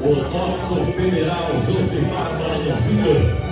o nosso federal Josimar Maranhãozinho.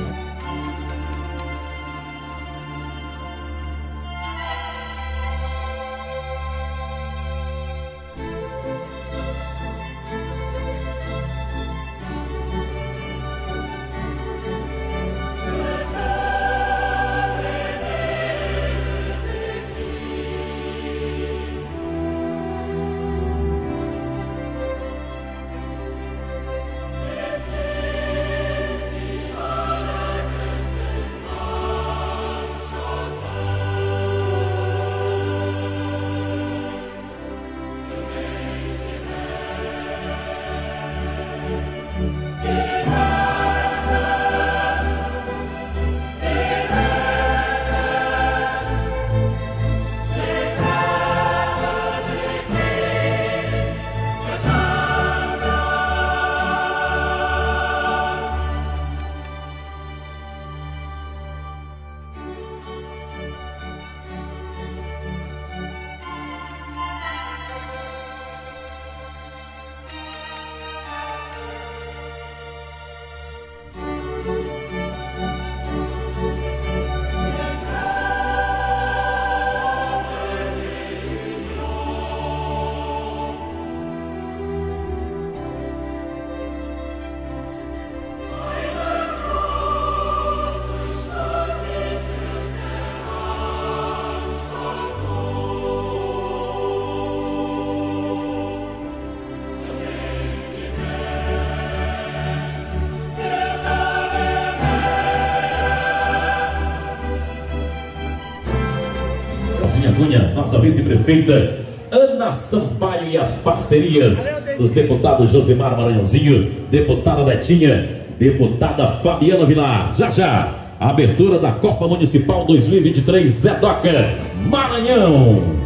Cunha, nossa vice-prefeita Ana Sampaio e as parcerias dos deputados Josimar Maranhãozinho, deputada Betinha, deputada Fabiana Vilar. Já já, a abertura da Copa Municipal 2023 Zedoca Maranhão.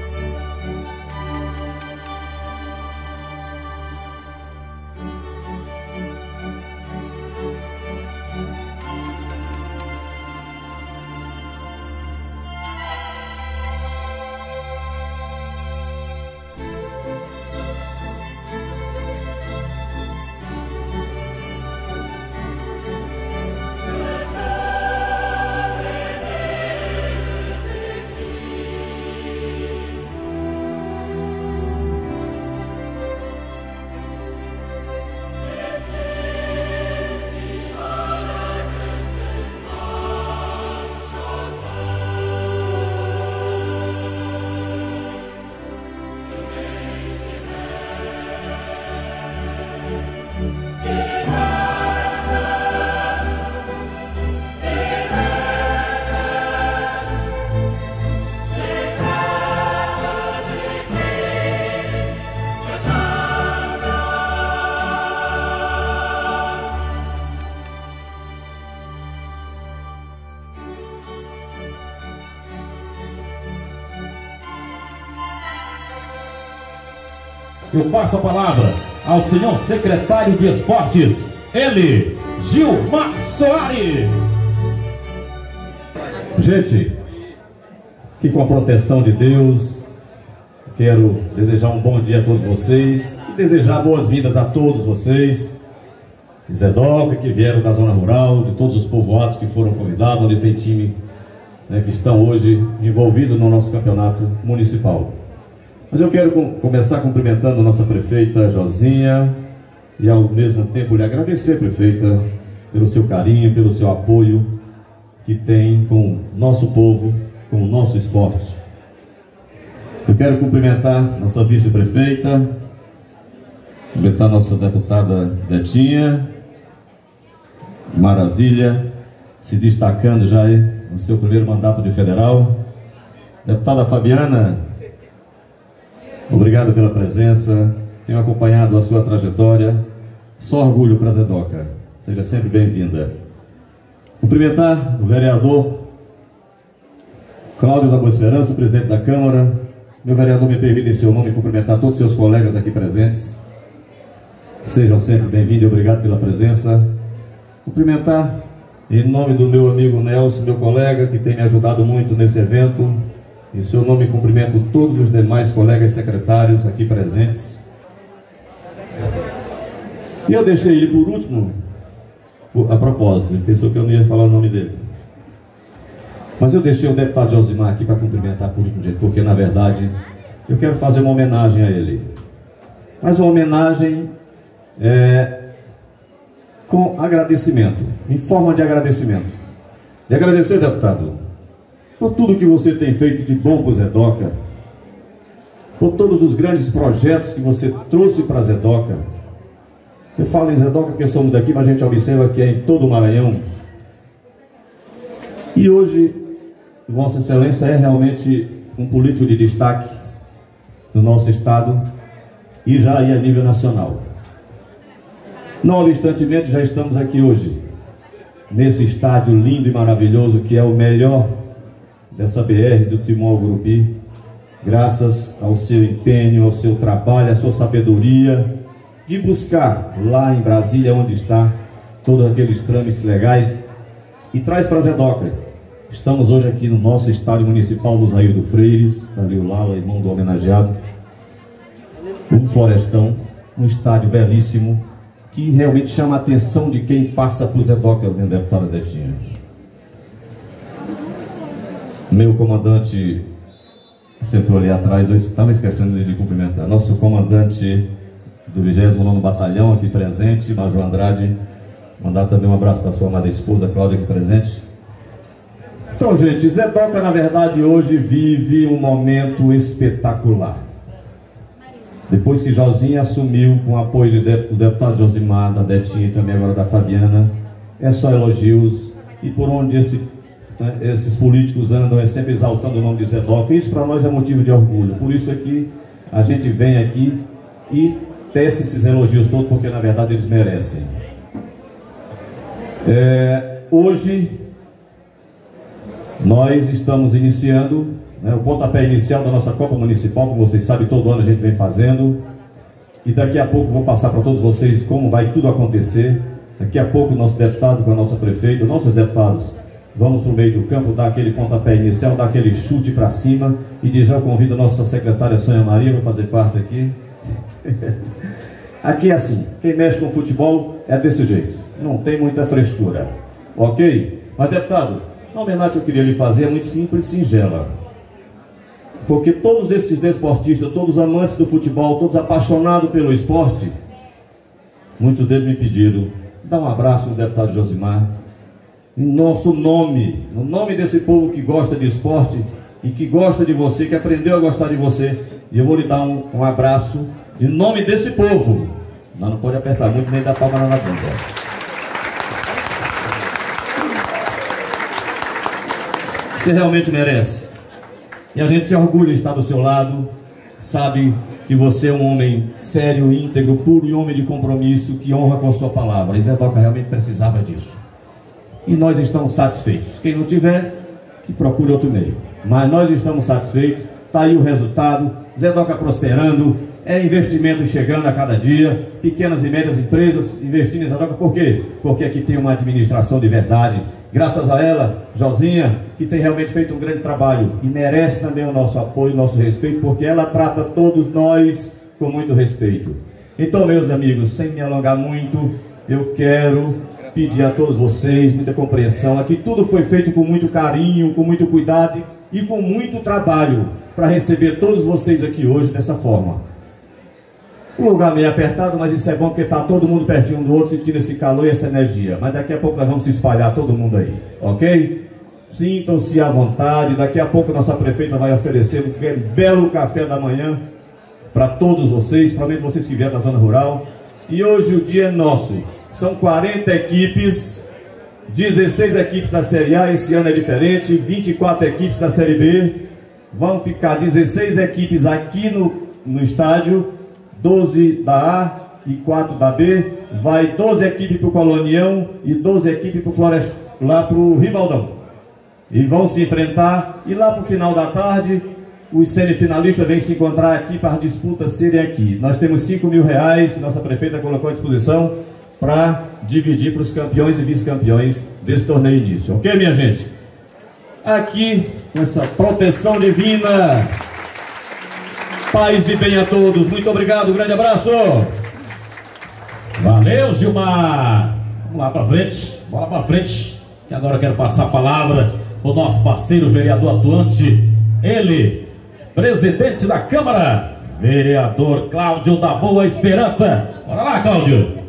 Eu passo a palavra ao senhor secretário de Esportes, ele, Gilmar Soares. Gente, que com a proteção de Deus, quero desejar um bom dia a todos vocês e desejar boas-vindas a todos vocês, Zedoca, que vieram da zona rural, de todos os povoados que foram convidados, onde tem time, né, que estão hoje envolvidos no nosso campeonato municipal. Mas eu quero começar cumprimentando a nossa prefeita Josinha e ao mesmo tempo lhe agradecer, prefeita, pelo seu carinho, pelo seu apoio que tem com o nosso povo, com o nosso esporte. Eu quero cumprimentar nossa vice-prefeita, cumprimentar nossa deputada Betinha, maravilha, se destacando já aí no seu primeiro mandato de federal. Deputada Fabiana, obrigado pela presença, tenho acompanhado a sua trajetória, só orgulho para Zedoca, seja sempre bem-vinda. Cumprimentar o vereador Cláudio da Boa Esperança, presidente da Câmara. Meu vereador, me permite em seu nome cumprimentar todos os seus colegas aqui presentes, sejam sempre bem-vindos e obrigado pela presença. Cumprimentar em nome do meu amigo Nelson, meu colega, que tem me ajudado muito nesse evento. Em seu nome cumprimento todos os demais colegas secretários aqui presentes. E eu deixei ele por último, a propósito, ele pensou que eu não ia falar o nome dele. Mas eu deixei o deputado Josimar aqui para cumprimentar por último, gente, porque na verdade eu quero fazer uma homenagem a ele. Mas uma homenagem com agradecimento, em forma de agradecimento. E agradecer, deputado, por tudo que você tem feito de bom para o Zedoca, por todos os grandes projetos que você trouxe para a Zedoca. Eu falo em Zedoca porque somos daqui, mas a gente observa que é em todo o Maranhão. E hoje, Vossa Excelência é realmente um político de destaque no nosso estado e já aí a nível nacional. Não obstantemente, já estamos aqui hoje, nesse estádio lindo e maravilhoso que é o melhor dessa BR do Timon ao Gurupi, graças ao seu empenho, ao seu trabalho, à sua sabedoria de buscar lá em Brasília, onde está, todos aqueles trâmites legais e traz para Zedoca. Estamos hoje aqui no nosso estádio municipal do Zaíro Freires, está ali o Lala, irmão do homenageado, um florestão, um estádio belíssimo, que realmente chama a atenção de quem passa por Zedoca, minha deputada Detinha. Meu comandante sentou ali atrás, eu estava esquecendo de cumprimentar. Nosso comandante do 29º Batalhão aqui presente, Major Andrade, mandar também um abraço para sua amada esposa, Cláudia, aqui presente. Então, gente, Zedoca, na verdade, hoje vive um momento espetacular. Depois que Josinha assumiu, com o apoio do deputado Josimar, da Detinha e também agora da Fabiana, é só elogios. E por onde esses políticos andam é sempre exaltando o nome de Zedoca. Isso para nós é motivo de orgulho. Por isso aqui, a gente vem aqui e tece esses elogios todos, porque na verdade eles merecem. Hoje, nós estamos iniciando o pontapé inicial da nossa Copa Municipal, como vocês sabem, todo ano a gente vem fazendo. E daqui a pouco vou passar para todos vocês como vai tudo acontecer. Daqui a pouco o nosso deputado com a nossa prefeita, nossos deputados, vamos para o meio do campo, dar aquele pontapé inicial, dar aquele chute para cima. E de já eu convido a nossa secretária Sônia Maria para fazer parte aqui. Aqui é assim, quem mexe com futebol é desse jeito, não tem muita frescura, ok? Mas deputado, a homenagem que eu queria lhe fazer é muito simples e singela, porque todos esses desportistas, todos os amantes do futebol, todos apaixonados pelo esporte, muitos deles me pediram, dá um abraço no deputado Josimar, em nosso nome, no nome desse povo que gosta de esporte e que gosta de você, que aprendeu a gostar de você, e eu vou lhe dar um abraço em nome desse povo. Não pode apertar muito nem dar palma na frente. Você realmente merece. E a gente se orgulha de estar do seu lado. Sabe que você é um homem sério, íntegro, puro e homem de compromisso, que honra com a sua palavra. E Zedoca realmente precisava disso. E nós estamos satisfeitos. Quem não tiver, que procure outro meio. Mas nós estamos satisfeitos. Está aí o resultado. Zedoca prosperando. É investimento chegando a cada dia, pequenas e médias empresas investindo em Zedoca. Por quê? Porque aqui tem uma administração de verdade. Graças a ela, Josinha, que tem realmente feito um grande trabalho e merece também o nosso apoio, o nosso respeito, porque ela trata todos nós com muito respeito. Então, meus amigos, sem me alongar muito, eu quero pedir a todos vocês muita compreensão. Aqui tudo foi feito com muito carinho, com muito cuidado e com muito trabalho para receber todos vocês aqui hoje dessa forma. Um lugar meio apertado, mas isso é bom porque está todo mundo pertinho um do outro, sentindo esse calor e essa energia. Mas daqui a pouco nós vamos se espalhar todo mundo aí, ok? Sintam-se à vontade. Daqui a pouco nossa prefeita vai oferecer um belo café da manhã para todos vocês, principalmente vocês que vieram da zona rural. E hoje o dia é nosso. São 40 equipes, 16 equipes da Série A, esse ano é diferente, 24 equipes da Série B. Vão ficar 16 equipes aqui no estádio, 12 da A e 4 da B, vai 12 equipes para o Colonião e 12 equipes para o Floresta, lá para o Rivaldão. E vão se enfrentar, e lá para o final da tarde, os semifinalistas vêm se encontrar aqui para as disputas serem aqui. Nós temos R$5.000 que nossa prefeita colocou à disposição para dividir para os campeões e vice-campeões desse torneio início. Ok, minha gente? Aqui, com essa proteção divina, paz e bem a todos. Muito obrigado, um grande abraço. Valeu, Gilmar. Vamos lá para frente, bola para frente. E agora eu quero passar a palavra ao nosso parceiro vereador atuante, ele, presidente da Câmara, vereador Cláudio da Boa Esperança. Bora lá, Cláudio.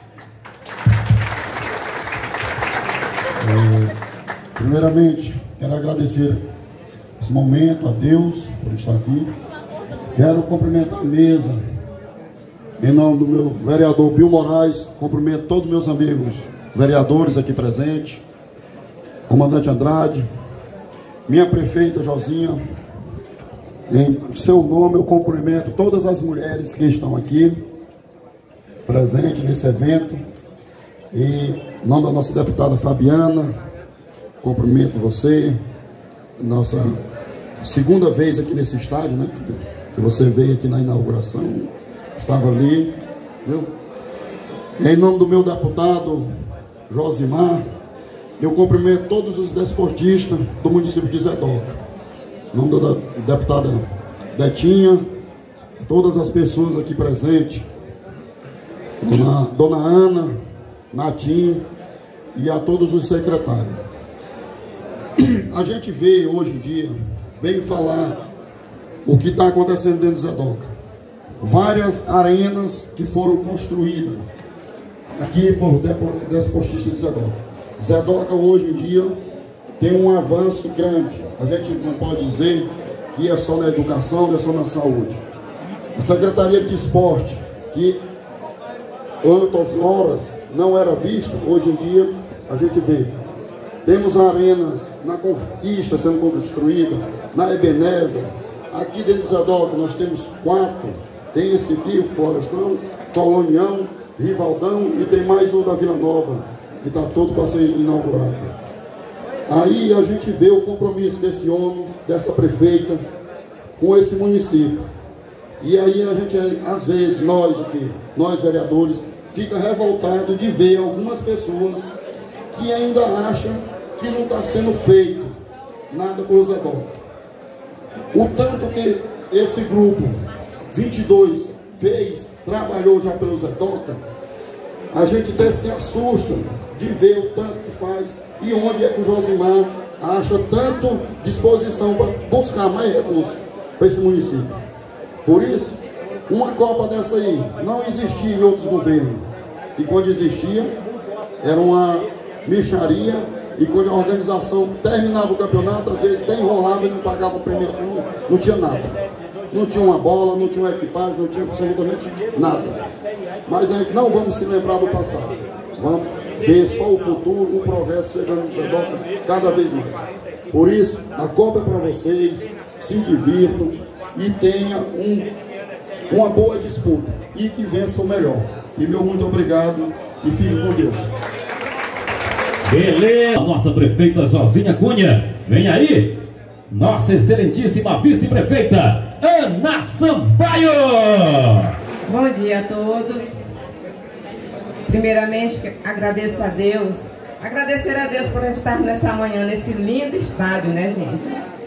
Primeiramente, quero agradecer esse momento a Deus por estar aqui. Quero cumprimentar a mesa em nome do meu vereador Bill Moraes. Cumprimento todos os meus amigos vereadores aqui presentes, comandante Andrade, minha prefeita Josinha. Em seu nome eu cumprimento todas as mulheres que estão aqui presentes nesse evento. E em nome da nossa deputada Fabiana, cumprimento você, nossa segunda vez aqui nesse estádio, né? Que você veio aqui na inauguração, estava ali, viu? Em nome do meu deputado Josimar, eu cumprimento todos os desportistas do município de Zedoca. Em nome da deputada Betinha, todas as pessoas aqui presentes, dona Ana, Natim e a todos os secretários. A gente vê hoje em dia, bem falar o que está acontecendo dentro de Zedoca. Várias arenas que foram construídas aqui por desportistas de Zedoca. Zedoca hoje em dia tem um avanço grande. A gente não pode dizer que é só na educação, é só na saúde. A Secretaria de Esporte, que outras horas não era visto, hoje em dia a gente vê. Temos arenas na Conquista sendo construída, na Ebenezer. Aqui dentro de Zedoca nós temos 4. Tem esse aqui, o Florestão, Colonião, Rivaldão e tem mais o da Vila Nova, que está todo para ser inaugurado. Aí a gente vê o compromisso desse homem, dessa prefeita, com esse município. E aí a gente, às vezes, nós aqui, nós vereadores, fica revoltado de ver algumas pessoas que ainda acham que não está sendo feito nada pelo Zedoca. O tanto que esse grupo 22 fez, trabalhou já pelo Zedoca, a gente até se assusta de ver o tanto que faz e onde é que o Josimar acha tanto disposição para buscar mais recursos para esse município. Por isso, uma Copa dessa aí não existia em outros governos. E quando existia, era uma mixaria. E quando a organização terminava o campeonato, às vezes bem enrolava e não pagava premiação, não tinha nada. Não tinha uma bola, não tinha uma equipagem, não tinha absolutamente nada. Mas a gente não vamos se lembrar do passado. Vamos ver só o futuro, o progresso chegando no Zedoca cada vez mais. Por isso, a Copa é para vocês, se divirtam e tenha uma boa disputa. E que vença o melhor. E meu muito obrigado e fique com Deus. Beleza, nossa prefeita Josinha Cunha, vem aí, nossa excelentíssima vice-prefeita Ana Sampaio. Bom dia a todos. Primeiramente, agradeço a Deus, agradecer a Deus por estar nessa manhã, nesse lindo estádio, né, gente?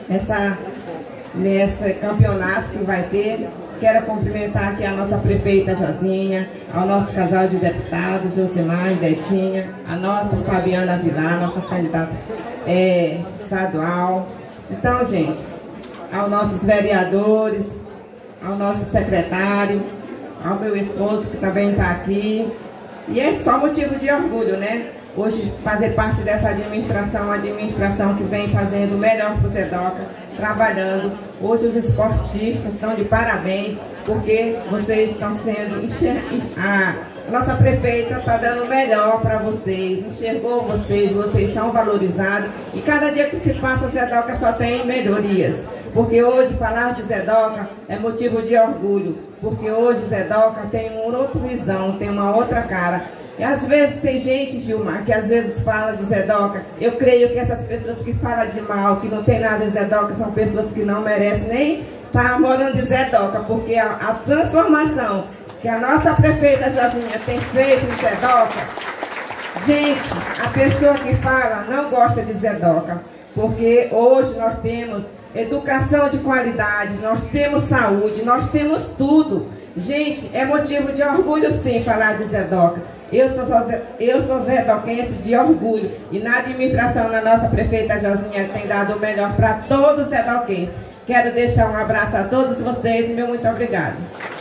Nesse campeonato que vai ter. Quero cumprimentar aqui a nossa prefeita Josinha, ao nosso casal de deputados, Josimar e Betinha, a nossa Fabiana Vilar, nossa candidata estadual. Então, gente, aos nossos vereadores, ao nosso secretário, ao meu esposo que também está aqui. E é só motivo de orgulho, né? Hoje fazer parte dessa administração, uma administração que vem fazendo o melhor para o Zedoca, trabalhando. Hoje os esportistas estão de parabéns, porque vocês estão sendo... A nossa prefeita está dando o melhor para vocês, enxergou vocês, vocês são valorizados. E cada dia que se passa, Zedoca só tem melhorias. Porque hoje falar de Zedoca é motivo de orgulho. Porque hoje Zedoca tem uma outra visão, tem uma outra cara. E às vezes tem gente, Gilmar, que às vezes fala de Zedoca. Eu creio que essas pessoas que falam de mal, que não tem nada de Zedoca, são pessoas que não merecem nem estar morando em Zedoca. Porque a transformação que a nossa prefeita Josinha tem feito em Zedoca, gente, a pessoa que fala não gosta de Zedoca. Porque hoje nós temos educação de qualidade, nós temos saúde, nós temos tudo. Gente, é motivo de orgulho sim falar de Zedoca. Eu sou zedoquense de orgulho. E na administração, na nossa prefeita Josinha tem dado o melhor para todos os zedoquenses. Quero deixar um abraço a todos vocês e meu muito obrigado.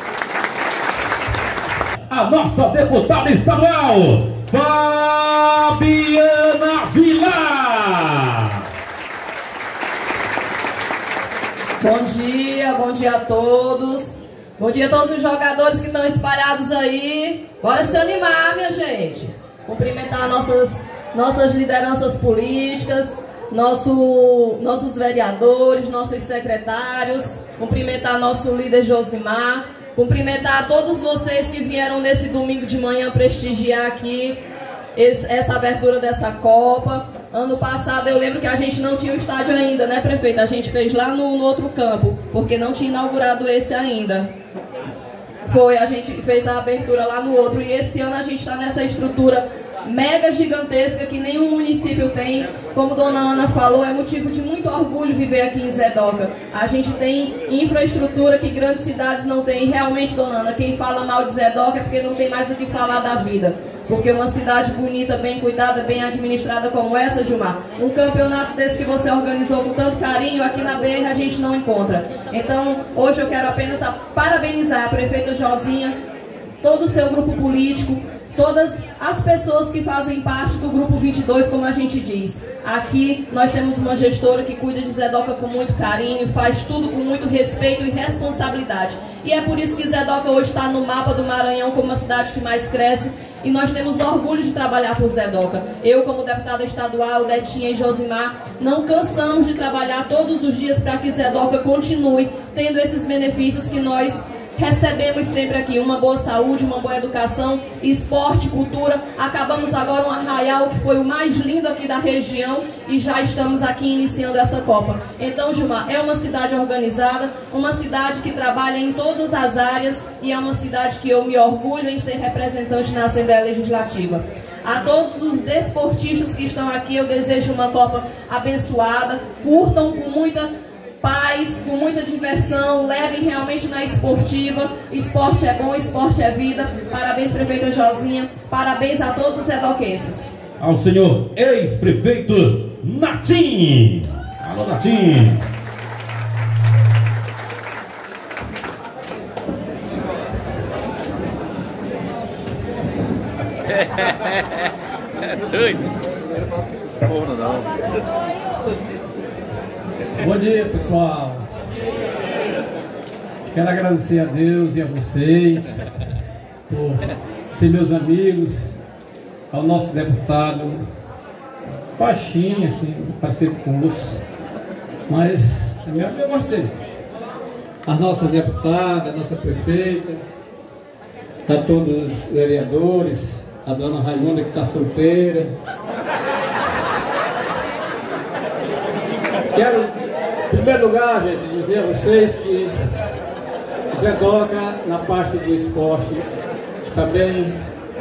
A nossa deputada estadual, Fabiana Vilar. Bom dia a todos. Bom dia a todos os jogadores que estão espalhados aí. Bora se animar, minha gente. Cumprimentar nossas lideranças políticas, nossos vereadores, nossos secretários. Cumprimentar nosso líder Josimar. Cumprimentar a todos vocês que vieram nesse domingo de manhã prestigiar aqui essa abertura dessa Copa. Ano passado eu lembro que a gente não tinha o estádio ainda, né, prefeito? A gente fez lá no outro campo, porque não tinha inaugurado esse ainda. A gente fez a abertura lá no outro, e esse ano a gente está nessa estrutura mega gigantesca que nenhum município tem. Como Dona Ana falou, é motivo de muito orgulho viver aqui em Zedoca. A gente tem infraestrutura que grandes cidades não têm. Realmente, Dona Ana, quem fala mal de Zedoca é porque não tem mais o que falar da vida. Porque uma cidade bonita, bem cuidada, bem administrada como essa, Gilmar, um campeonato desse que você organizou com tanto carinho, aqui na BR a gente não encontra. Então, hoje eu quero apenas parabenizar a prefeita Josinha, todo o seu grupo político, todas as pessoas que fazem parte do Grupo 22, como a gente diz. Aqui nós temos uma gestora que cuida de Zedoca com muito carinho, faz tudo com muito respeito e responsabilidade. E é por isso que Zedoca hoje está no mapa do Maranhão como a cidade que mais cresce. E nós temos orgulho de trabalhar por Zedoca. Eu, como deputada estadual, Detinha e Josimar, não cansamos de trabalhar todos os dias para que Zedoca continue tendo esses benefícios que nós recebemos sempre aqui. Uma boa saúde, uma boa educação, esporte, cultura. Acabamos agora um arraial que foi o mais lindo aqui da região e já estamos aqui iniciando essa Copa. Então, Gilmar, é uma cidade organizada, uma cidade que trabalha em todas as áreas e é uma cidade que eu me orgulho em ser representante na Assembleia Legislativa. A todos os desportistas que estão aqui, eu desejo uma Copa abençoada, curtam com muita paz, com muita diversão, levem realmente na esportiva. Esporte é bom, esporte é vida. Parabéns, prefeita Josinha, parabéns a todos os zedoquenses. Ao senhor ex-prefeito Natim. Alô, Natim. É doido. Não quero falar com esses cornos, não. Bom dia, pessoal. Quero agradecer a Deus e a vocês por ser meus amigos, ao nosso deputado baixinho, assim, parecido com os, mas eu gosto dele. As nossas deputadas, a nossa prefeita, a todos os vereadores, a dona Raimunda que está solteira. Quero, em primeiro lugar, gente, dizer a vocês que Zedoca, na parte do esporte, está bem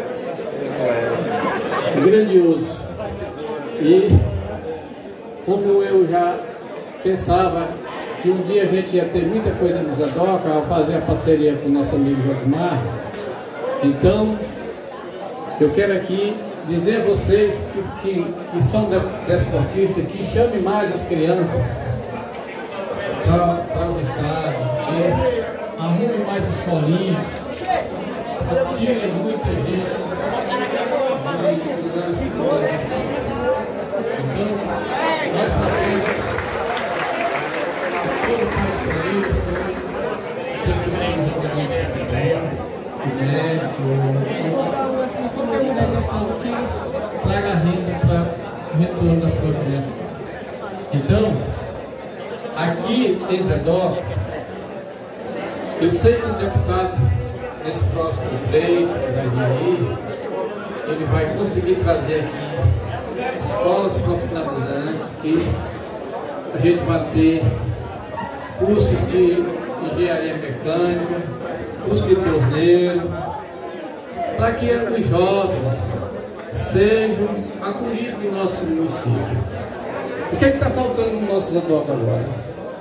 grandioso. E como eu já pensava que um dia a gente ia ter muita coisa no Zedoca, ao fazer a parceria com o nosso amigo Josimar, então eu quero aqui dizer a vocês que são desportistas, que chamem mais as crianças para o estado, que arrumem mais escolinhas, tirem muita gente de lugares pobres. Então, nós sabemos que todo o país principalmente jogador de futebol, médico, qualquer organização que traga renda para o retorno da sua criança. Então, aqui em Zedoca, eu sei que o deputado, nesse próximo pleito que vai vir aí, ele vai conseguir trazer aqui escolas profissionalizantes, que a gente vai ter cursos de engenharia mecânica, curso de torneiro, para que os jovens sejam acolhidos no nosso município. O que está faltando no nosso Zedoca agora?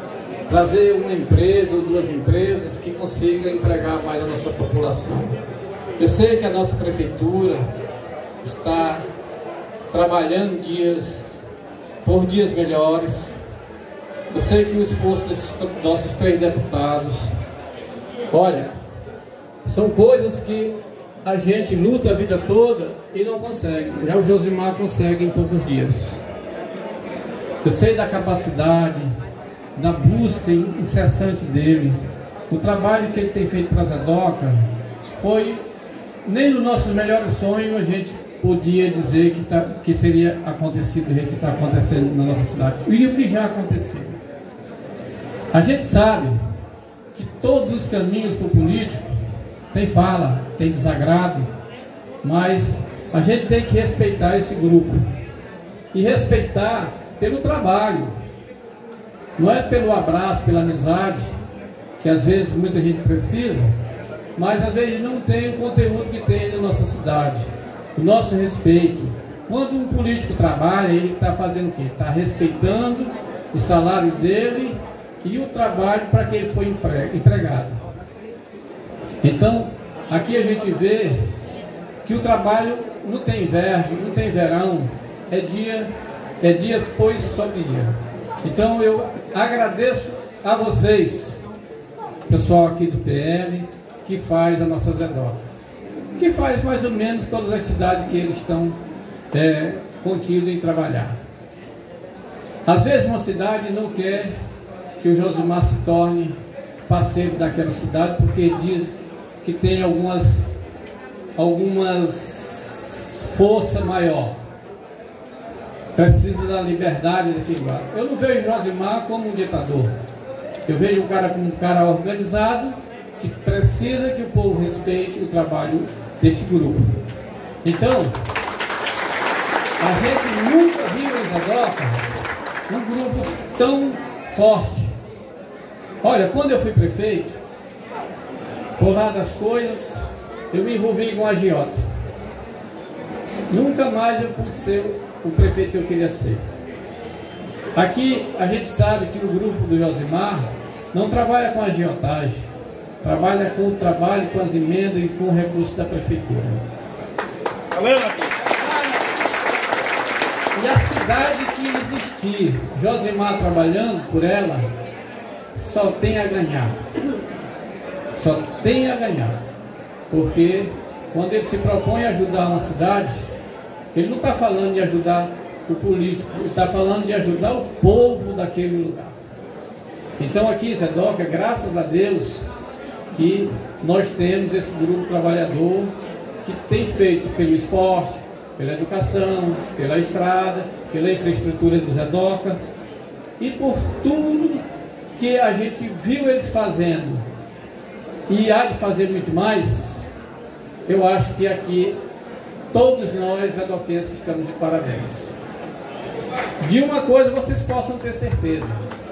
trazer uma empresa ou duas empresas que consigam empregar mais a nossa população. Eu sei que a nossa prefeitura está trabalhando por dias melhores. Eu sei que o esforço desses nossos 3 deputados, olha, são coisas que a gente luta a vida toda e não consegue. Já o Josimar consegue em poucos dias. Eu sei da capacidade, da busca incessante dele. O trabalho que ele tem feito para a Zedoca foi, nem nos nossos melhores sonhos a gente podia dizer que seria acontecido o jeito que está acontecendo na nossa cidade. E o que já aconteceu. A gente sabe que todos os caminhos para o político tem fala, tem desagrado, mas a gente tem que respeitar esse grupo. E respeitar pelo trabalho. Não é pelo abraço, pela amizade, que às vezes muita gente precisa, mas às vezes não tem o conteúdo que tem na nossa cidade. O nosso respeito. Quando um político trabalha, ele está fazendo o quê? Está respeitando o salário dele e o trabalho para que ele foi empregado. Então, aqui a gente vê que o trabalho não tem inverno, não tem verão, é dia depois sobre dia. Então eu agradeço a vocês, pessoal aqui do PL, que faz a nossa Zedoca, que faz mais ou menos todas as cidades que eles estão contidos em trabalhar. Às vezes uma cidade não quer que o Josimar se torne parceiro daquela cidade, porque diz que tem algumas força maior. Precisa da liberdade daquele lugar. Eu não vejo Josimar como um ditador. Eu vejo o cara como um cara organizado que precisa que o povo respeite o trabalho deste grupo. Então, a gente nunca viu em Zedoca um grupo tão forte. Olha, quando eu fui prefeito, por lá das coisas, eu me envolvi com a agiota. Nunca mais eu pude ser o prefeito que eu queria ser. Aqui a gente sabe que o grupo do Josimar não trabalha com agiotagem, trabalha com as emendas e com o recurso da prefeitura. E a cidade que existir, Josimar trabalhando por ela, só tem a ganhar. Só tem a ganhar. Porque quando ele se propõe a ajudar uma cidade, ele não está falando de ajudar o político, ele está falando de ajudar o povo daquele lugar. Então aqui em Zedoca, graças a Deus, que nós temos esse grupo trabalhador que tem feito pelo esporte, pela educação, pela estrada, pela infraestrutura do Zedoca e por tudo que a gente viu eles fazendo e há de fazer muito mais. Eu acho que aqui todos nós zedoquenses estamos de parabéns. De uma coisa vocês possam ter certeza: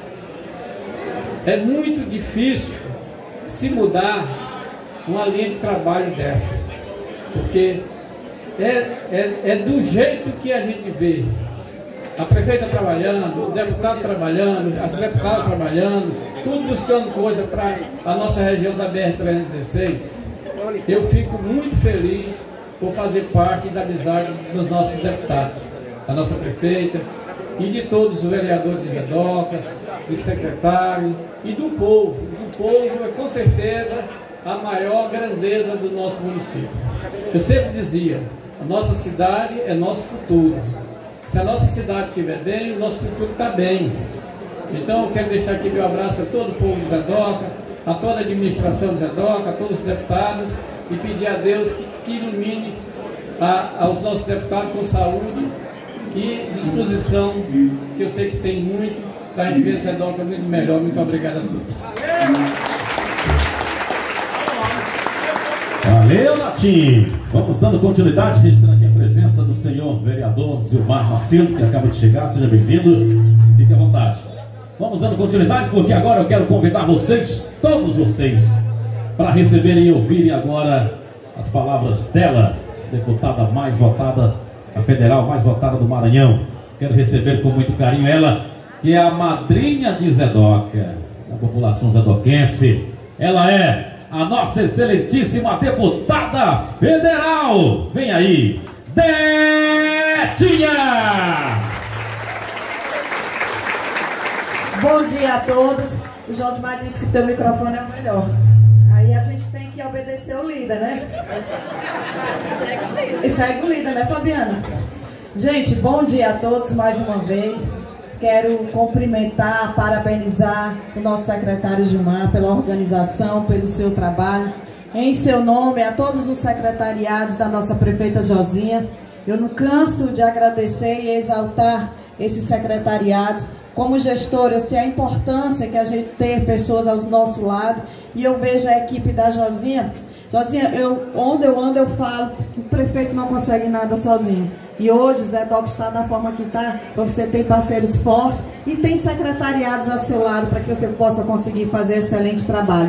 é muito difícil se mudar uma linha de trabalho dessa, porque é do jeito que a gente vê a prefeita trabalhando, os deputados trabalhando, as deputadas trabalhando, tudo buscando coisa para a nossa região da BR-316. Eu fico muito feliz por fazer parte da amizade dos nossos deputados, da nossa prefeita e de todos os vereadores de Zedoca, do secretário e do povo. O povo é com certeza a maior grandeza do nosso município. Eu sempre dizia, a nossa cidade é nosso futuro. Se a nossa cidade estiver bem, o nosso futuro está bem. Então eu quero deixar aqui meu abraço a todo o povo de Zedoca, a toda a administração de Zedoca, a todos os deputados, e pedir a Deus que ilumine aos nossos deputados com saúde e disposição, que eu sei que tem muito, para a gente ver Zedoca muito melhor. Muito obrigado a todos. Valeu, Natinho! Vamos dando continuidade, registrando aqui a presença do senhor vereador Zilmar Macedo, que acaba de chegar. Seja bem-vindo, fique à vontade. Vamos dando continuidade, porque agora eu quero convidar vocês, todos vocês, para receberem e ouvirem agora as palavras dela, deputada mais votada, a federal mais votada do Maranhão. Quero receber com muito carinho ela, que é a madrinha de Zedoca. da população zedoquense. Ela é a nossa excelentíssima deputada federal. Vem aí, Detinha! Bom dia a todos. O Josimar disse que o teu microfone é o melhor. Aí a gente tem que obedecer o líder, né? E segue o líder, né, Fabiana? Gente, bom dia a todos mais uma vez. Quero cumprimentar, parabenizar o nosso secretário Gilmar pela organização, pelo seu trabalho. Em seu nome, a todos os secretariados da nossa prefeita Josinha, eu não canso de agradecer e exaltar esses secretariados. Como gestor, eu sei a importância que a gente ter pessoas ao nosso lado, e eu vejo a equipe da Josinha. Josinha, onde eu ando, eu falo que o prefeito não consegue nada sozinho. E hoje o Zedoca está da forma que está, para você ter parceiros fortes e tem secretariados ao seu lado para que você possa conseguir fazer excelente trabalho.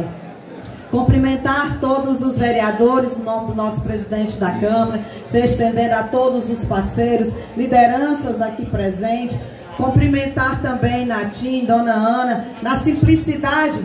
Cumprimentar todos os vereadores, no nome do nosso presidente da Câmara, se estendendo a todos os parceiros, lideranças aqui presentes. Cumprimentar também Natim, Dona Ana, na simplicidade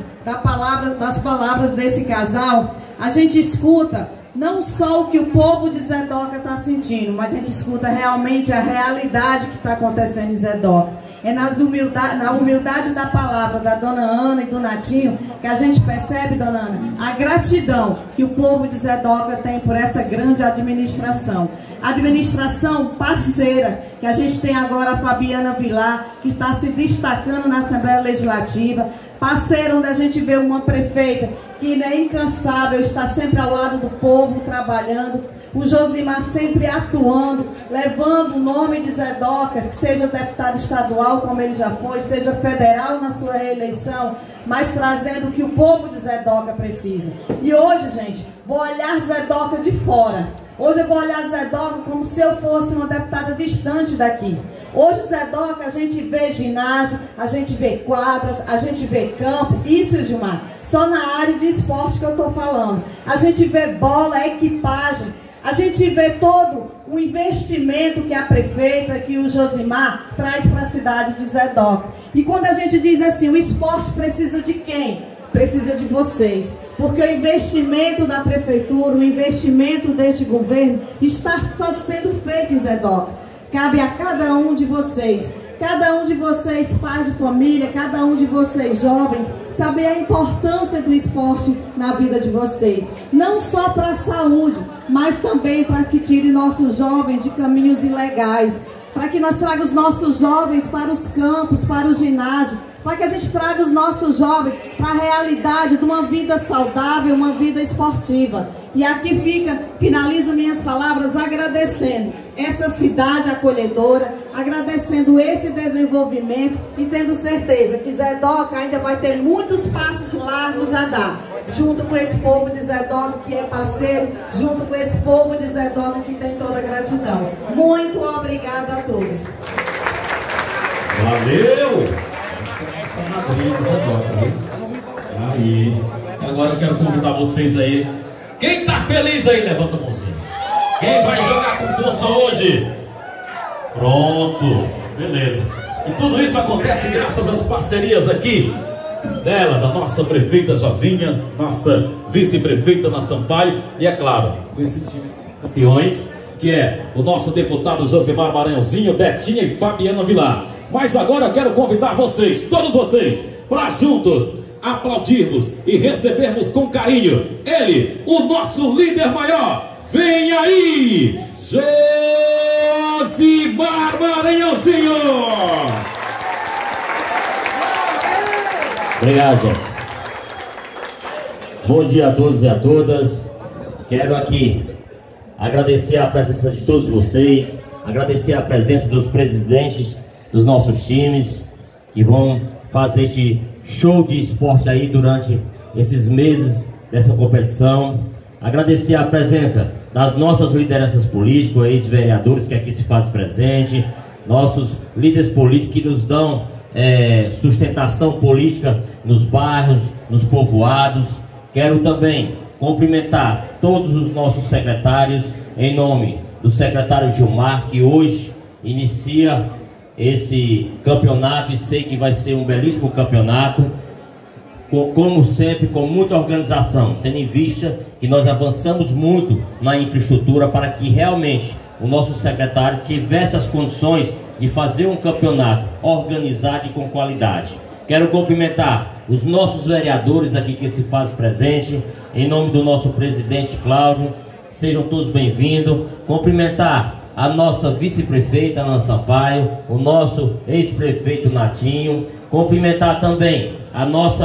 das palavras desse casal. A gente escuta não só o que o povo de Zedoca está sentindo, mas a gente escuta realmente a realidade que está acontecendo em Zedoca. É na humildade da palavra da Dona Ana e do Natinho que a gente percebe, Dona Ana, a gratidão que o povo de Zedoca tem por essa grande administração. Administração parceira, que a gente tem agora a Fabiana Vilar, que está se destacando na Assembleia Legislativa. Parceiro, onde a gente vê uma prefeita que é incansável, está sempre ao lado do povo, trabalhando. O Josimar sempre atuando, levando o nome de Zedoca, que seja deputado estadual, como ele já foi, seja federal na sua reeleição, mas trazendo o que o povo de Zedoca precisa. E hoje, gente, vou olhar Zedoca de fora. Hoje eu vou olhar Zedoca como se eu fosse uma deputada distante daqui. Hoje, Zedoca, a gente vê ginásio, a gente vê quadras, a gente vê campo. Isso, Gilmar, só na área de esporte que eu estou falando. A gente vê bola, equipagem. A gente vê todo o investimento que a prefeita, que o Josimar traz para a cidade de Zedoca. E quando a gente diz assim, o esporte precisa de quem? Precisa de vocês. Porque o investimento da prefeitura, o investimento deste governo está sendo feito em Zedoca. Cabe a cada um de vocês, pai de família, cada um de vocês jovens, saber a importância do esporte na vida de vocês. Não só para a saúde, mas também para que tire nossos jovens de caminhos ilegais, para que nós traga os nossos jovens para os campos, para o ginásio, para que a gente traga os nossos jovens para a realidade de uma vida saudável, uma vida esportiva. E aqui finalizo minhas palavras agradecendo essa cidade acolhedora, agradecendo esse desenvolvimento e tendo certeza que Zedoca ainda vai ter muitos passos largos a dar, junto com esse povo de Zedoca que é parceiro, junto com esse povo de Zedoca que tem toda a gratidão. Muito obrigada a todos. Valeu! Aí, agora eu quero convidar vocês aí. Quem tá feliz aí, levanta a mãozinha. Quem vai jogar com força hoje? Pronto, beleza. E tudo isso acontece graças às parcerias aqui dela, da nossa prefeita Josinha, nossa vice-prefeita na Sampaio, e é claro, com esse time de campeões, que é o nosso deputado Josimar Maranhãozinho, Detinha e Fabiana Vilar. Mas agora eu quero convidar vocês, todos vocês, para juntos aplaudirmos e recebermos com carinho ele, o nosso líder maior. Vem aí, Josimar Maranhãozinho! Obrigado, gente. Bom dia a todos e a todas. Quero aqui agradecer a presença de todos vocês, agradecer a presença dos presidentes dos nossos times, que vão fazer este show de esporte aí durante esses meses dessa competição. Agradecer a presença das nossas lideranças políticas, ex-vereadores que aqui se fazem presente, nossos líderes políticos que nos dão sustentação política nos bairros, nos povoados. Quero também cumprimentar todos os nossos secretários, em nome do secretário Gilmar, que hoje inicia esse campeonato, e sei que vai ser um belíssimo campeonato. como sempre, com muita organização, tendo em vista que nós avançamos muito na infraestrutura para que realmente o nosso secretário tivesse as condições de fazer um campeonato organizado e com qualidade. Quero cumprimentar os nossos vereadores aqui que se fazem presente, em nome do nosso presidente Cláudio, sejam todos bem-vindos. Cumprimentar a nossa vice-prefeita Ana Sampaio, o nosso ex-prefeito Natinho, cumprimentar também a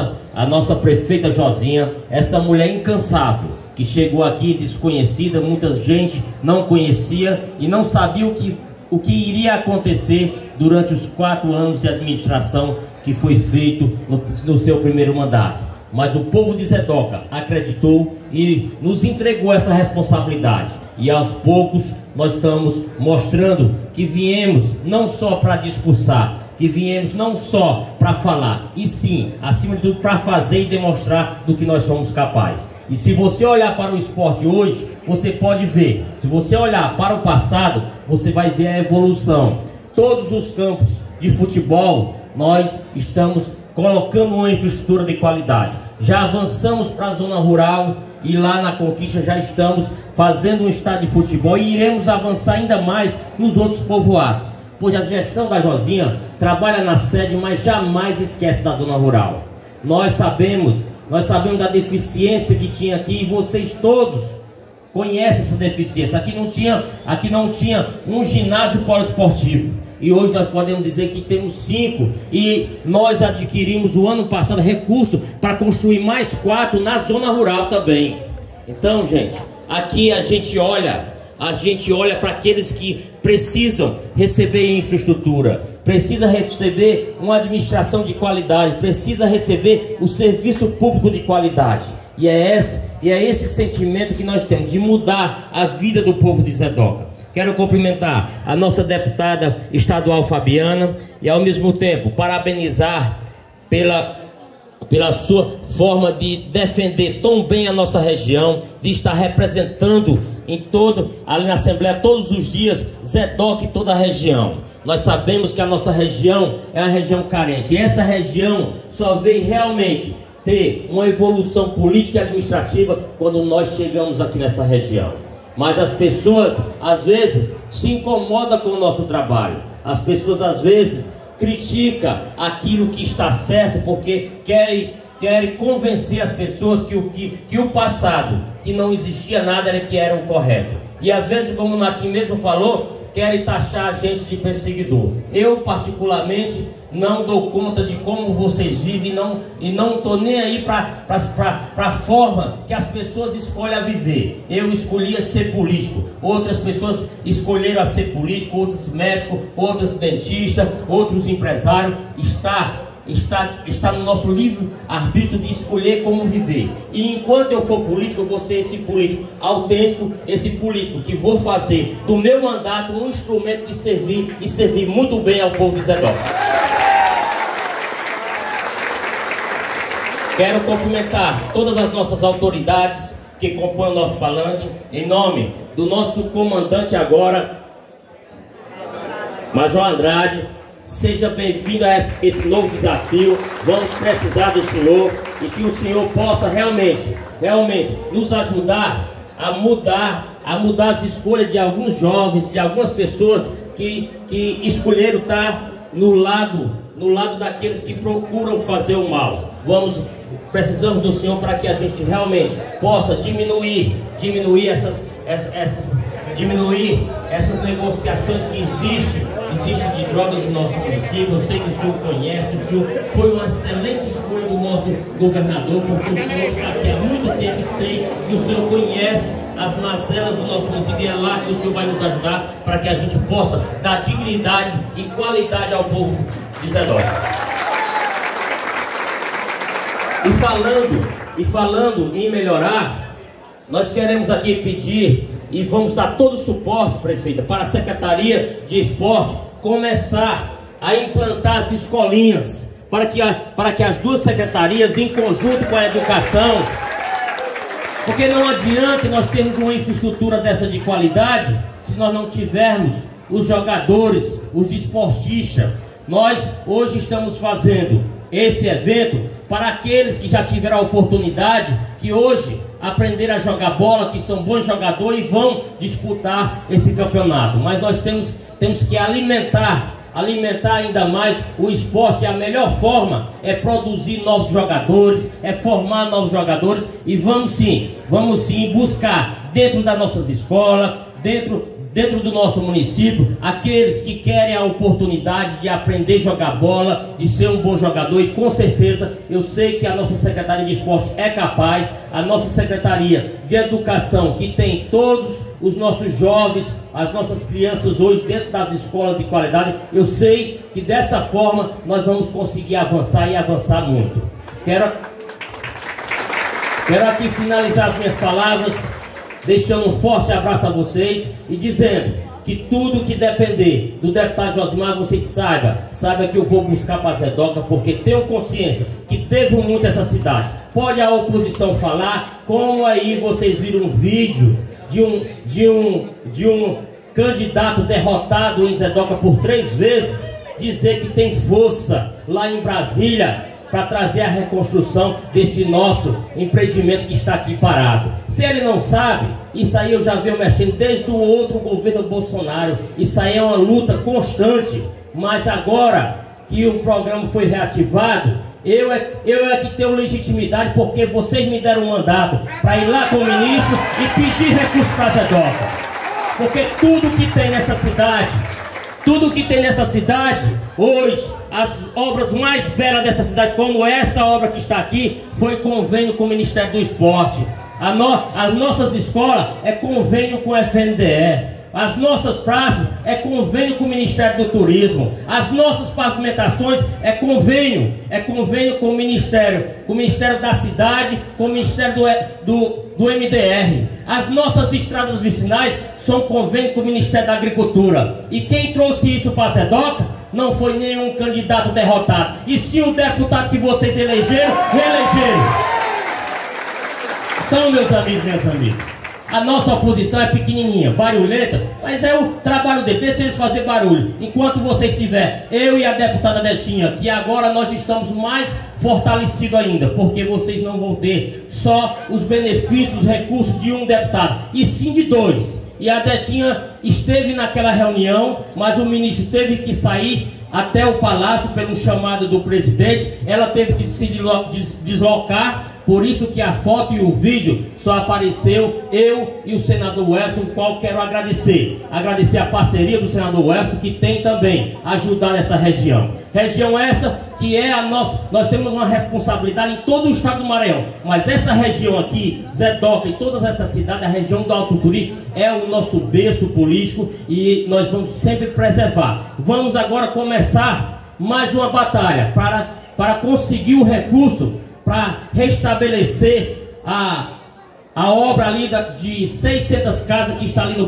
nossa prefeita Josinha, essa mulher incansável, que chegou aqui desconhecida, muita gente não conhecia e não sabia o que iria acontecer durante os 4 anos de administração que foi feito no seu primeiro mandato. Mas o povo de Zedoca acreditou e nos entregou essa responsabilidade. E aos poucos nós estamos mostrando que viemos não só para discursar, que viemos não só para falar, e sim, acima de tudo, para fazer e demonstrar do que nós somos capazes. E se você olhar para o esporte hoje, você pode ver. Se você olhar para o passado, você vai ver a evolução. Todos os campos de futebol, nós estamos colocando uma infraestrutura de qualidade. Já avançamos para a zona rural e lá na Conquista já estamos fazendo um estádio de futebol e iremos avançar ainda mais nos outros povoados. Pois a gestão da Josinha trabalha na sede, mas jamais esquece da zona rural. Nós sabemos da deficiência que tinha aqui, e vocês todos conhecem essa deficiência. Aqui não tinha um ginásio poliesportivo. E hoje nós podemos dizer que temos 5. E nós adquirimos o ano passado recurso para construir mais 4 na zona rural também. Então, gente, aqui a gente olha para aqueles que precisam receber infraestrutura, precisa receber uma administração de qualidade, precisa receber o serviço público de qualidade. E é esse sentimento que nós temos de mudar a vida do povo de Zedoca. Quero cumprimentar a nossa deputada estadual Fabiana e ao mesmo tempo parabenizar pela sua forma de defender tão bem a nossa região, de estar representando ali na Assembleia todos os dias Zedoca e toda a região. Nós sabemos que a nossa região é uma região carente, e essa região só veio realmente ter uma evolução política e administrativa quando nós chegamos aqui nessa região. Mas as pessoas às vezes se incomodam com o nosso trabalho, as pessoas às vezes criticam aquilo que está certo porque querem convencer as pessoas que o passado, que não existia nada, era que era o correto. E às vezes, como o Natinho mesmo falou, querem taxar a gente de perseguidor. Eu particularmente não dou conta de como vocês vivem e não estou nem aí para a forma que as pessoas escolhem a viver. Eu escolhi a ser político, outras pessoas escolheram a ser político, outros médicos, outros dentistas, outros empresários. Está no nosso livre-arbítrio de escolher como viver. E enquanto eu for político, eu vou ser esse político autêntico, esse político que vou fazer do meu mandato um instrumento de servir e servir muito bem ao povo de Zedoca. Quero cumprimentar todas as nossas autoridades que compõem o nosso palanque, em nome do nosso comandante agora, Major Andrade. Seja bem-vindo a esse novo desafio. Vamos precisar do senhor e que o senhor possa realmente nos ajudar a mudar as escolhas de alguns jovens, de algumas pessoas que escolheram estar no lado daqueles que procuram fazer o mal. Precisamos do senhor para que a gente realmente possa diminuir essas negociações que existem de drogas no nosso município. Eu sei que o senhor conhece, o senhor foi uma excelente escolha do nosso governador, porque o senhor está aqui há muito tempo e sei que o senhor conhece as mazelas do nosso município, e é lá que o senhor vai nos ajudar para que a gente possa dar dignidade e qualidade ao povo de Zedoca. E falando em melhorar, nós queremos aqui pedir e vamos dar todo o suporte, prefeita, para a Secretaria de Esporte começar a implantar as escolinhas, para que as duas secretarias, em conjunto com a educação, porque não adianta nós termos uma infraestrutura dessa de qualidade se nós não tivermos os jogadores, os desportistas. Nós hoje estamos fazendo esse evento para aqueles que já tiveram a oportunidade, que hoje aprenderam a jogar bola, que são bons jogadores e vão disputar esse campeonato. Mas nós temos que alimentar ainda mais o esporte. A melhor forma é produzir novos jogadores, é formar novos jogadores, e vamos sim buscar dentro das nossas escolas, dentro do nosso município, aqueles que querem a oportunidade de aprender a jogar bola, de ser um bom jogador. E com certeza eu sei que a nossa Secretaria de Esporte é capaz, a nossa Secretaria de Educação, que tem todos os nossos jovens, as nossas crianças hoje dentro das escolas de qualidade. Eu sei que dessa forma nós vamos conseguir avançar, e avançar muito. Quero aqui finalizar as minhas palavras deixando um forte abraço a vocês e dizendo que tudo que depender do deputado Josimar, vocês saiba que eu vou buscar para Zedoca, porque tenho consciência que devo muito essa cidade. Pode a oposição falar, como aí vocês viram um vídeo de um candidato derrotado em Zedoca por 3 vezes, dizer que tem força lá em Brasília para trazer a reconstrução desse nosso empreendimento que está aqui parado. Se ele não sabe, isso aí eu já venho mexendo desde o outro governo Bolsonaro. Isso aí é uma luta constante. Mas agora que o programa foi reativado, eu é que tenho legitimidade, porque vocês me deram um mandato para ir lá com o ministro e pedir recurso para a Zedoca. Porque tudo que tem nessa cidade, hoje, as obras mais belas dessa cidade, como essa obra que está aqui, foi convênio com o Ministério do Esporte. As nossas escolas é convênio com o FNDE. As nossas praças é convênio com o Ministério do Turismo. As nossas pavimentações é convênio com o Ministério da Cidade, com o Ministério do MDR. As nossas estradas vicinais são convênio com o Ministério da Agricultura. E quem trouxe isso para a Zedoca não foi nenhum candidato derrotado, e sim o deputado que vocês reelegeram. Então, meus amigos e minhas amigas, a nossa oposição é pequenininha, barulhenta, mas é o trabalho deles, deixa eles fazer barulho. Enquanto vocês estiverem, eu e a deputada Detinha, que agora nós estamos mais fortalecidos ainda, porque vocês não vão ter só os benefícios, os recursos de um deputado, e sim de 2. E a Detinha esteve naquela reunião, mas o ministro teve que sair até o palácio pelo chamado do presidente. Ela teve que se deslocar, por isso que a foto e o vídeo só apareceu eu e o senador Wellington, o qual quero agradecer a parceria do senador Wellington, que tem também ajudado essa região essa que é a nossa. Nós temos uma responsabilidade em todo o estado do Maranhão, mas essa região aqui, Zedoca e todas essas cidades, a região do Alto Turi é o nosso berço político, e nós vamos sempre preservar. Vamos agora começar mais uma batalha para conseguir o recurso para restabelecer a obra ali de 600 casas que está ali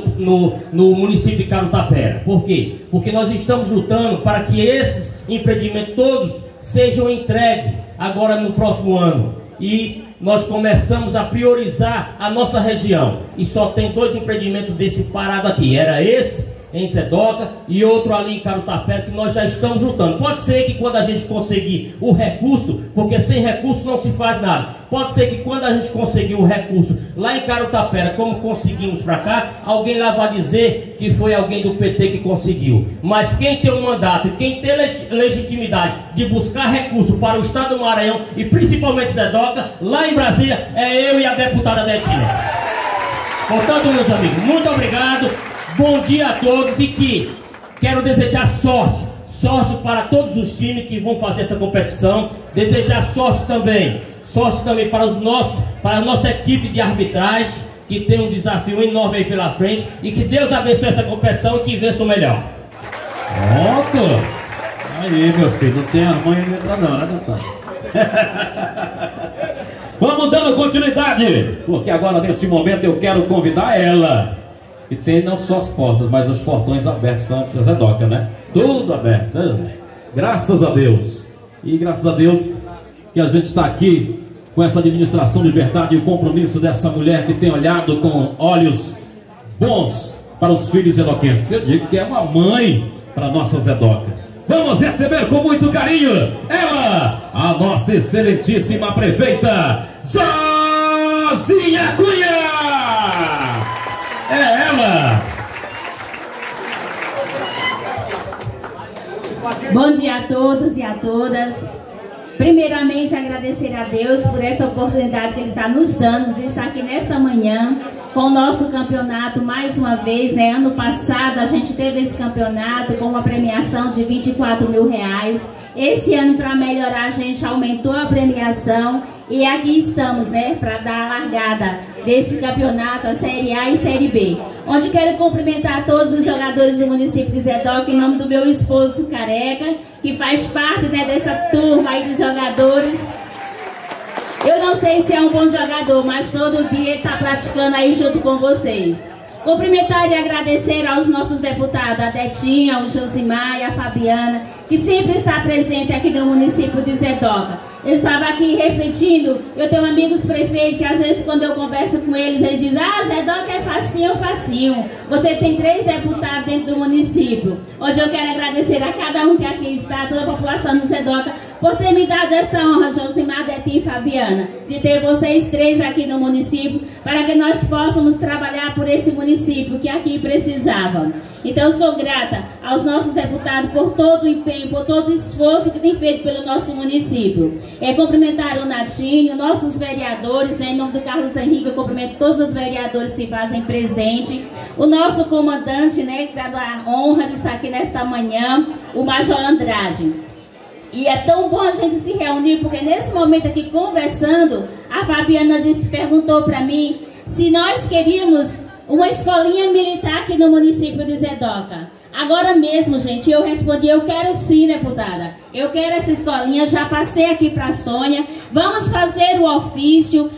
no município de Carutapera. Por quê? Porque nós estamos lutando para que esses empreendimentos todos sejam entregues agora no próximo ano. E nós começamos a priorizar a nossa região. E só tem 2 empreendimentos desse parado aqui. Era esse em Zedoca e outro ali em Carutapera, que nós já estamos lutando. Pode ser que quando a gente conseguir o recurso, porque sem recurso não se faz nada, pode ser que quando a gente conseguir o recurso lá em Carutapera, como conseguimos para cá, alguém lá vai dizer que foi alguém do PT que conseguiu. Mas quem tem um mandato e quem tem legitimidade de buscar recurso para o estado do Maranhão e principalmente Zedoca, lá em Brasília, é eu e a deputada Detinha. Portanto, meus amigos, muito obrigado. Bom dia a todos, e que quero desejar sorte para todos os times que vão fazer essa competição. Desejar sorte também para a nossa equipe de arbitragem, que tem um desafio enorme aí pela frente, e que Deus abençoe essa competição e que vença o melhor. Pronto! Aí, meu filho, não tem a mãe nem entra não, né, doutor? Vamos dando continuidade, porque agora nesse momento eu quero convidar ela, que tem não só as portas, mas os portões abertos são para Zedoca, né? Tudo aberto, né? Graças a Deus. E graças a Deus que a gente está aqui com essa administração de verdade e o compromisso dessa mulher que tem olhado com olhos bons para os filhos zedoquenses. Eu digo que é uma mãe para a nossa Zedoca. Vamos receber com muito carinho ela, a nossa excelentíssima prefeita Josinha Cunha. É ela. Bom dia a todos e a todas. Primeiramente, agradecer a Deus por essa oportunidade que Ele está nos dando de estar aqui nessa manhã com o nosso campeonato mais uma vez, né? Ano passado a gente teve esse campeonato com uma premiação de R$24 mil. Esse ano, para melhorar, a gente aumentou a premiação e aqui estamos, né, para dar a largada desse campeonato, a Série A e Série B. Onde quero cumprimentar todos os jogadores do município de Zedoca, em nome do meu esposo Careca, que faz parte, né, dessa turma aí de jogadores. Eu não sei se é um bom jogador, mas todo dia ele está praticando aí junto com vocês. Cumprimentar e agradecer aos nossos deputados, a Detinha, ao Josimar e a Fabiana, que sempre está presente aqui no município de Zedoca. Eu estava aqui refletindo, eu tenho amigos prefeitos que às vezes quando eu converso com eles dizem: ah, Zedoca é facinho, facinho. Você tem 3 deputados dentro do município. Hoje eu quero agradecer a cada um que aqui está, toda a população do Zedoca, por ter me dado essa honra, Josimar, Detinha e Fabiana, de ter vocês 3 aqui no município, para que nós possamos trabalhar por esse município que aqui precisava. Então eu sou grata aos nossos deputados por todo o empenho, por todo o esforço que tem feito pelo nosso município. Cumprimentar o Natinho, nossos vereadores, né, em nome do Carlos Henrique, eu cumprimento todos os vereadores que fazem presente, o nosso comandante, né, que dá a honra de estar aqui nesta manhã, o Major Andrade. E é tão bom a gente se reunir, porque nesse momento aqui conversando, a Fabiana perguntou para mim se nós queríamos uma escolinha militar aqui no município de Zedoca. Agora mesmo, gente, eu respondi: eu quero sim, deputada. Eu quero essa escolinha, já passei aqui para a Sônia. Vamos fazer o ofício.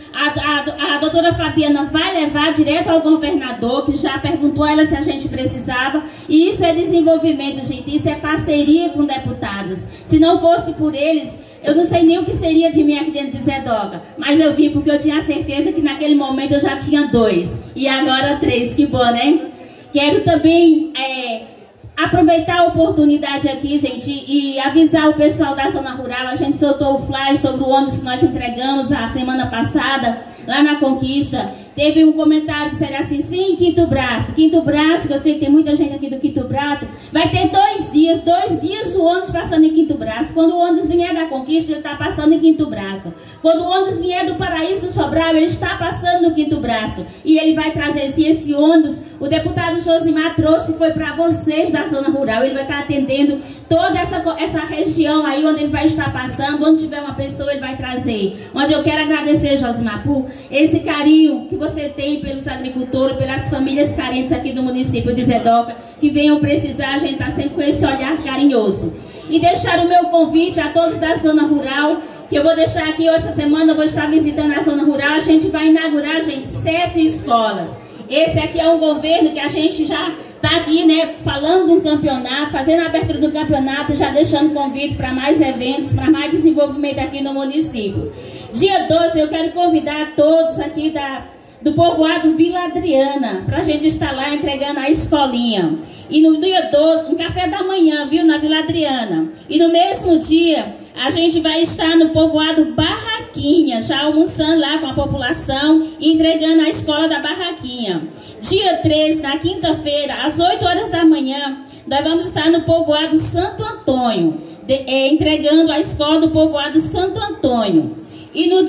A doutora Fabiana vai levar direto ao governador, que já perguntou a ela se a gente precisava. E isso é desenvolvimento, gente. Isso é parceria com deputados. Se não fosse por eles, eu não sei nem o que seria de mim aqui dentro de Zedoca. Mas eu vim porque eu tinha certeza que naquele momento eu já tinha 2. E agora 3. Que bom, né? Quero também aproveitar a oportunidade aqui, gente, e avisar o pessoal da zona rural. A gente soltou o fly sobre o ônibus que nós entregamos a semana passada, lá na Conquista. Teve um comentário que seria assim: sim, Quinto Braço, que eu sei que tem muita gente aqui do Quinto Braço, vai ter 2 dias o ônibus passando em Quinto Braço. Quando o ônibus vier da Conquista, ele está passando em Quinto Braço. Quando o ônibus vier do Paraíso do Sobral, ele está passando no Quinto Braço. E ele vai trazer esse ônibus, o deputado Josimar trouxe, foi para vocês da zona rural. Ele vai estar atendendo toda essa região aí onde ele vai estar passando. Onde tiver uma pessoa, ele vai trazer. Onde eu quero agradecer, Josimar, por esse carinho que você tem pelos agricultores, pelas famílias carentes aqui do município de Zedoca, que venham precisar. A gente está sempre com esse olhar carinhoso. E deixar o meu convite a todos da zona rural, que eu vou deixar aqui essa semana. Eu vou estar visitando a zona rural. A gente vai inaugurar, gente, 7 escolas. Esse aqui é um governo que a gente já está aqui, né, falando de um campeonato, fazendo a abertura do campeonato, já deixando convite para mais eventos, para mais desenvolvimento aqui no município. Dia 12 eu quero convidar todos aqui do povoado Vila Adriana, para a gente estar lá entregando a escolinha. E no dia 12, um café da manhã, viu, na Vila Adriana. E no mesmo dia, a gente vai estar no povoado Barraquinha, já almoçando lá com a população e entregando a escola da Barraquinha. Dia 13, na quinta-feira, às 8 horas da manhã, nós vamos estar no povoado Santo Antônio, entregando a escola do povoado Santo Antônio. E no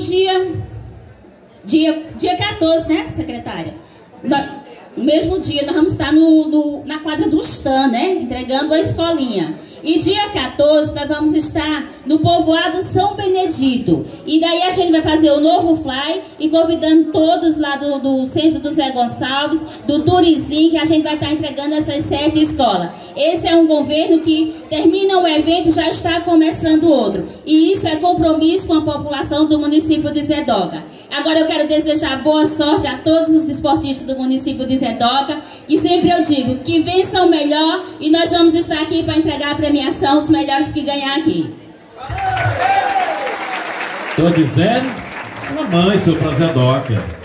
dia 14, né, secretária? No mesmo dia, nós vamos estar na quadra do Stan, né, entregando a escolinha. E dia 14, nós vamos estar no povoado São Benedito. E daí a gente vai fazer o novo fly e convidando todos lá do centro do Zé Gonçalves, do Turizinho, que a gente vai estar entregando essas 7 escolas. Esse é um governo que termina o evento e já está começando outro. E isso é compromisso com a população do município de Zedoca. Agora eu quero desejar boa sorte a todos os esportistas do município de Zedoca. E sempre eu digo que vençam melhor, e nós vamos estar aqui para entregar a premiação, os melhores que ganhar aqui. Estou dizendo, uma mãe, seu pra Zedoca.